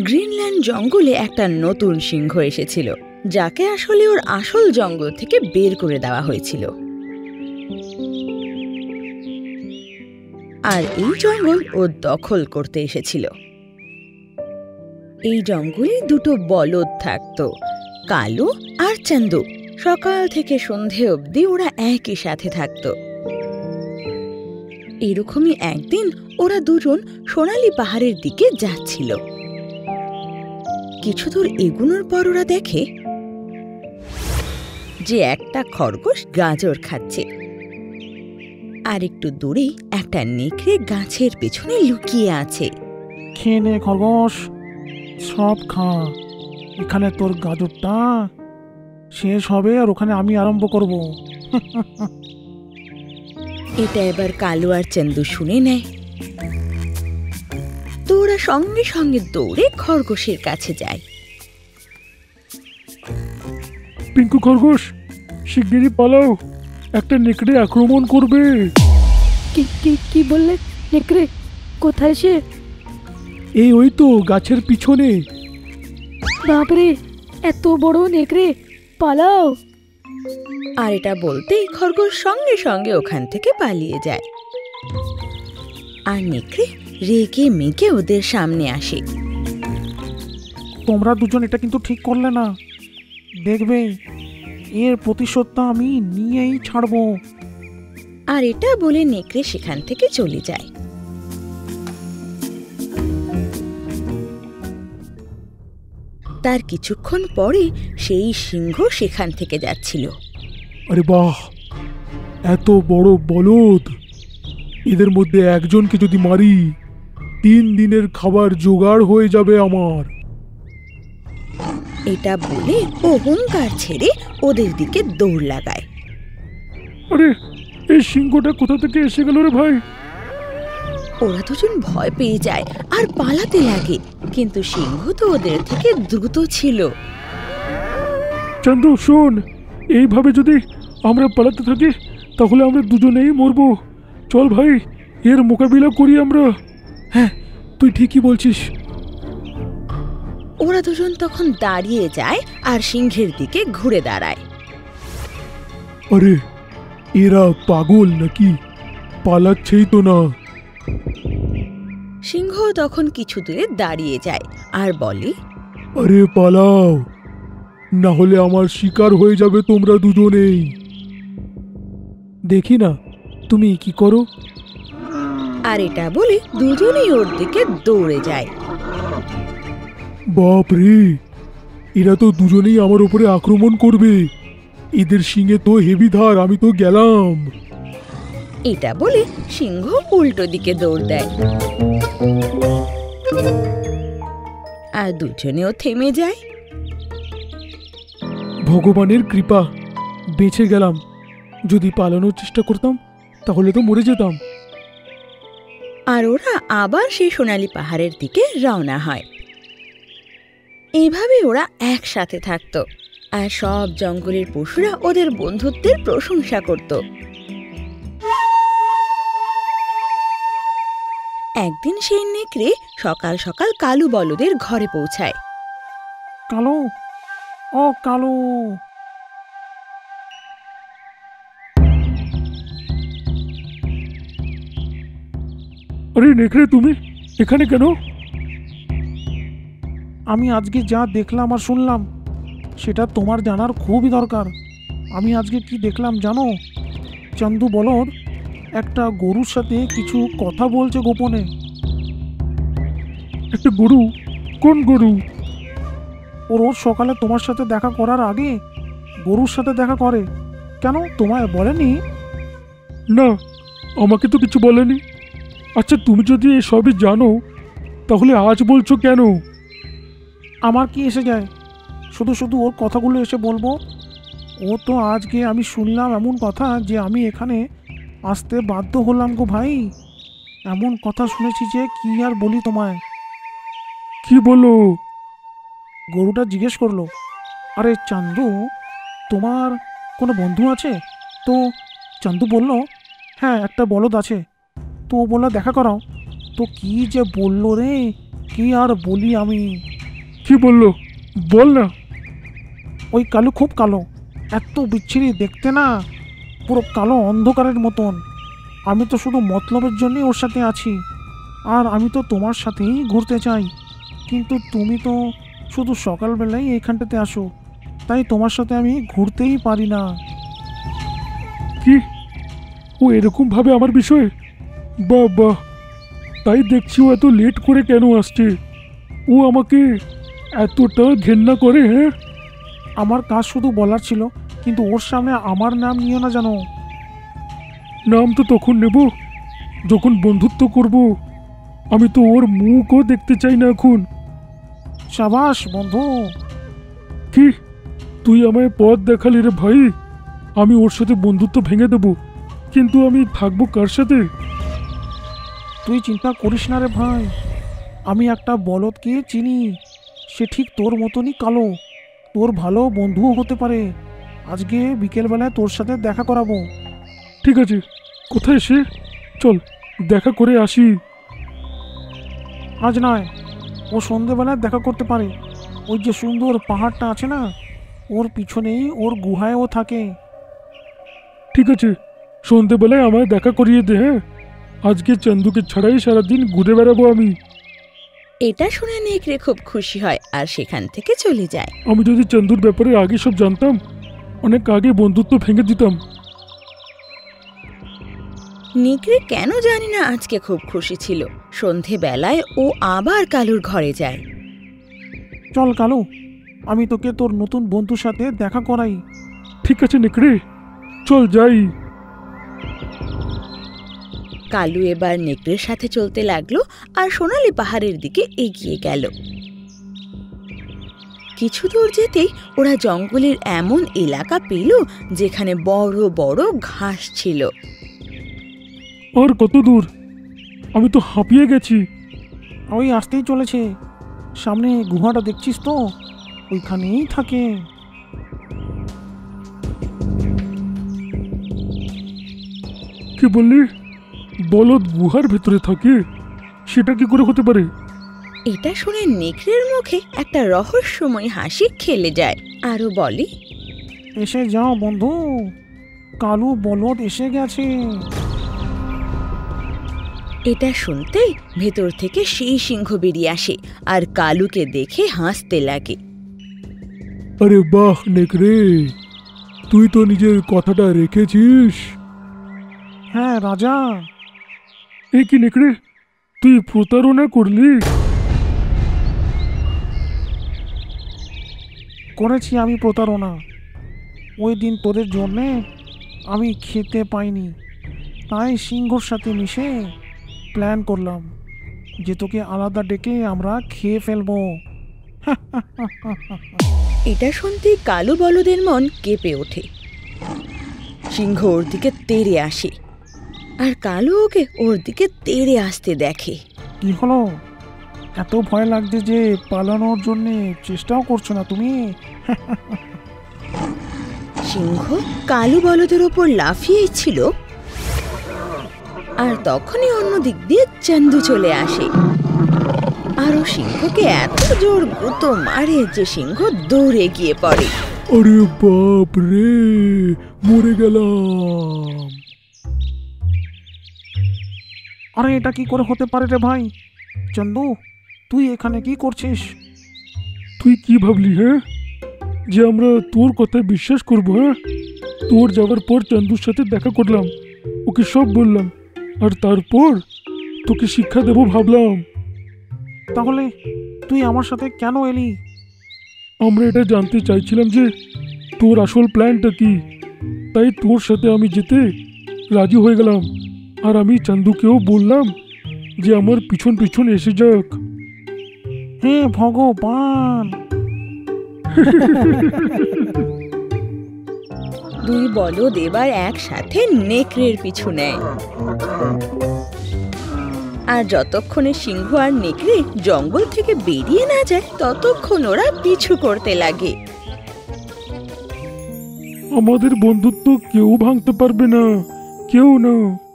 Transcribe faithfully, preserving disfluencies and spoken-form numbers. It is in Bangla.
গ্রিনল্যান্ড জঙ্গলে একটা নতুন সিংহ এসেছিল, যাকে আসলে ওর আসল জঙ্গল থেকে বের করে দেওয়া হয়েছিল। আর এই জঙ্গল ও দখল করতে এসেছিল। এই জঙ্গলে দুটো বলদ থাকতো, কালু আর চান্দু। সকাল থেকে সন্ধে অবধি ওরা একই সাথে থাকতো। এরকমই একদিন ওরা দুজন সোনালী পাহাড়ের দিকে যাচ্ছিল। কিছু দূর এগুনোর পর ওরা দেখে যে একটা খরগোশ গাজর খাচ্ছে, আর একটু দূরেই একটা নেকড়ে গাছের পেছনে লুকিয়ে আছে। খেয়ে নে খরগোশ, সব খা। এখানে তোর গাজরটা শেষ হবে আর ওখানে আমি আরম্ভ করব। এটা এবার কালু আর চন্দু শুনে নেয়। তো ওরা সঙ্গে সঙ্গে দৌড়ে খরগোশের কাছে যায়। পিঙ্কু খরগোশ, শিগগিরই পালাও, একটা নেকড়ে আক্রমণ করবে। কি কি কি বললে? নেকড়ে কোথায় সে? এই ওই তো গাছের পিছনে। বাপরে, এত বড় নেকড়ে, পালাও। আর এটা বলতেই খরগোশ সঙ্গে সঙ্গে ওখান থেকে পালিয়ে যায়। আর নেকড়ে রেগে মেগে ওদের সামনে আসে। তোমরা দুজন এটা কিন্তু ঠিক করলে না, দেখবে এর প্রতিশোধটা আমি নিয়েই ছাড়বো। আর এটা বলে নেকড়ে সেখান থেকে চলে যায়। তার কিছুক্ষণ পরে সেই সিংহ সেখান থেকে যাচ্ছিল। আরে বাহ, এত বড় বলদ! এদের মধ্যে একজনকে যদি মারি, তিন দিনের খাবার জোগাড় হয়ে যাবে আমার। এটা বলে ও হুঙ্কার ছেড়ে ওদের দিকে দৌড় লাগায়। আরে, এই সিংহটা কোথা থেকে এসে গেল রে ভাই? ওরা দুজন ভয় পেয়ে যায় আর পালাতে লাগে, কিন্তু সিংহ তো ওদের থেকে দ্রুত ছিল। চন্দু শোন, এইভাবে যদি আমরা পালাতে থাকি তাহলে আমরা দুজনেই মরবো। চল ভাই, এর মোকাবিলা করি আমরা। হ্যাঁ, তুই ঠিকই বলছিস। ওরা দুজন তখন দাঁড়িয়ে যায় আর সিংহের দিকে ঘুরে দাঁড়ায়। আরে, এরা পাগল নাকি? পালাচ্ছেই তো না। সিংহ তখন কিছু দূরে দাঁড়িয়ে যায় আর বলে, আরে পালাও, না হলে আমার শিকার হয়ে যাবে তোমরা দুজনেই। দেখি না তুমি কি করো। আর এটা বলে দুজনেই ওর দিকে দৌড়ে যায়। বাপ রে, এরা তো দুজনেই আমার উপরে আক্রমণ করবে। এদের শিঙে তো হেভি ধার, আমি তো গেলাম। এটা বলে সিংহ উল্টো দিকে দৌড় দেয় আর দুজনেও থেমে যায়। ভগবানের কৃপা, বেঁচে গেলাম। যদি পালানোর চেষ্টা করতাম তাহলে তো মরে যেতাম। আর ওরা আবার সেই সোনালী পাহাড়ের দিকে রওনা হয়। এইভাবে ওরা একসাথে থাকতো আর সব জঙ্গলের পশুরা ওদের বন্ধুত্বের প্রশংসা করত। একদিন সেই নেকড়ে সকাল সকাল কালু বলদের ঘরে পৌঁছায়। কালো, ও কালো, আরে নেকড়ে, তুমি এখানে কেন? আমি আজকে যা দেখলাম আর শুনলাম সেটা তোমার জানার খুবই দরকার। আমি আজকে কি দেখলাম জানো? চন্দু বলদ একটা গরুর সাথে কিছু কথা বলছে গোপনে। একটা গরু? কোন গরু? ও রোজ সকালে তোমার সাথে দেখা করার আগে গরুর সাথে দেখা করে। কেন, তোমায় বলেনি? না, আমাকে তো কিছু বলেনি। আচ্ছা, তুমি যদি এসবই জানো তাহলে আজ বলছো কেন? আমার কি এসে যায়, শুধু শুধু ওর কথাগুলো এসে বলবো? ও তো আজকে আমি শুনলাম এমন কথা যে আমি এখানে আসতে বাধ্য হলাম গো ভাই। এমন কথা শুনেছি যে কি আর বলি তোমায়। কি বলো? গরুটা জিজ্ঞেস করলো, আরে চান্দু, তোমার কোনো বন্ধু আছে? তো চান্দু বলল, হ্যাঁ, একটা বলদ আছে। তো ও বললো দেখা করাও। তো কি যে বললো রে, কি আর বলি আমি। কি বললো বল না। ওই কালো খুব কালো, এত বিচ্ছিরি দেখতে না, পুরো কালো অন্ধকারের মতন। আমি তো শুধু মতলবের জন্যই ওর সাথে আছি, আর আমি তো তোমার সাথেই ঘুরতে চাই, কিন্তু তুমি তো শুধু সকালবেলায় এইখানটাতে আসো, তাই তোমার সাথে আমি ঘুরতেই পারি না। কি ও এরকম ভাবে আমার বিষয়ে? বাহ বাহ, তাই দেখছি ও এত লেট করে কেন আসছে। ও আমাকে এতটা ঘেন্না করে? হ্যাঁ, আমার কাজ শুধু বলার ছিল, কিন্তু ওর সামনে আমার নাম নিও না জানো। নাম তো তখন নেব যখন বন্ধুত্ব করব। আমি তো ওর মুখও দেখতে চাই না এখন। সাবাস বন্ধু। কি তুই আমায় পথ দেখালি রে ভাই। আমি ওর সাথে বন্ধুত্ব ভেঙে দেব, কিন্তু আমি থাকবো কার সাথে? তুই চিন্তা করিস না রে ভাই, আমি একটা বলদকে চিনি, সে ঠিক তোর মতনই কালো, তোর ভালো বন্ধুও হতে পারে। আজকে বিকেলবেলায় তোর সাথে দেখা করাবো। ঠিক আছে, কোথায় সে? চল দেখা করে আসি। আজ নয়, ও সন্ধেবেলায় দেখা করতে পারে। ওই যে সুন্দর পাহাড়টা আছে না, ওর পিছনেই ওর গুহায় ও থাকে। ঠিক আছে, সন্ধেবেলায় আমায় দেখা করিয়ে দে। হ্যাঁ, আজকে চন্দুকে ছাড়াই সারাদিন ঘুরে বেড়াবো আমি। এটা শুনে নেকড়ে খুব খুশি হয় আর সেখান থেকে চলে যায়। আমি যদি চন্দুর ব্যাপারে আগে সব জানতাম, অনেক আগে বন্ধুত্ব ভেঙে দিতাম। নেকড়ে কেন জানি না আজকে খুব খুশি ছিল। সন্ধেবেলায় ও আবার কালুর ঘরে যায়। চল কালু, আমি তোকে তোর নতুন বন্ধুর সাথে দেখা করাই। ঠিক আছে নেকড়ে, চল যাই। কালু এবার নেকড়ের সাথে চলতে লাগলো আর সোনালি পাহাড়ের দিকে এগিয়ে গেল। কিছু দূর যেতেই ওরা জঙ্গলের এমন এলাকা পেল যেখানে বড় বড় ঘাস ছিল। আর কত দূর? আমি তো হাঁপিয়ে গেছি। ওই আসতেই চলেছে, সামনে গুহাটা দেখছিস তো, ওইখানেই থাকে। কি বললি? বলদ গুহার ভেতরে থাকে? সেটা কি করে হতে পারে? এটা শুনে নেকড়ের মুখে একটা রহস্যময় হাসি খেলে যায়। আরো বলে, এসে যাও বন্ধু, কালু বলদ এসে গেছে। এটা শুনতেই ভেতর থেকে সেই সিংহ বেরিয়ে আসে আর কালুকে দেখে হাসতে লাগে। আরে বাহ নেকড়ে, তুই তো নিজের কথাটা রেখেছিস। হ্যাঁ রাজা। এ কি নেকড়ে, তুই প্রতারণা করলি? করেছি আমি প্রতারণা। ওই দিন তোদের জন্যে আমি খেতে পাইনি, তাই সিংহর সাথে মিশে প্ল্যান করলাম যে তোকে আলাদা ডেকে আমরা খেয়ে ফেলবো। এটা শুনতেই কালু বলদের মন কেঁপে ওঠে। সিংহ ওর দিকে তেড়ে আসে আর কালু ওকে ওর দিকে তেড়ে আসতে দেখে। কি হলো, এত ভয় লাগছে যে পালানোর জন্য চেষ্টাও করছো না তুমি? সিংহ কালু বলদের ওপর লাফিয়ে ছিল আর তখনই অন্য দিক দিয়ে চন্দু চলে আসে আর ও সিংহকে এত জোর গুঁতো মারে যে সিংহ দৌড়ে গিয়ে পড়ে। আরে বাপ রে, মরে গেলাম। আরে এটা কি করে হতে পারে রে ভাই? চন্দু, তুই এখানে কি করছিস? তুই কি ভাবলি হ্যাঁ, যে আমরা তোর কথায় বিশ্বাস করবো? হ্যাঁ, তোর যাওয়ার পর চন্দুর সাথে দেখা করলাম, ওকে সব বললাম, আর তারপর তোকে শিক্ষা দেব ভাবলাম। তাহলে তুই আমার সাথে কেন এলি? আমরা এটা জানতে চাইছিলাম যে তোর আসল প্ল্যানটা কি, তাই তোর সাথে আমি যেতে রাজি হয়ে গেলাম। আর আমি চন্দুকেও বললাম যে আমার পিছন পিছন এসে যাক। হে ভগবান। দুই বলদ এবার একসাথে নেকড়ের পিছু নেয় আর যতক্ষণে সিংহ আর নেকড়ে জঙ্গল থেকে বেরিয়ে না যায় ততক্ষণ ওরা পিছু করতে লাগে। আমাদের বন্ধুত্ব কেউ ভাঙতে পারবে না, কেউ না।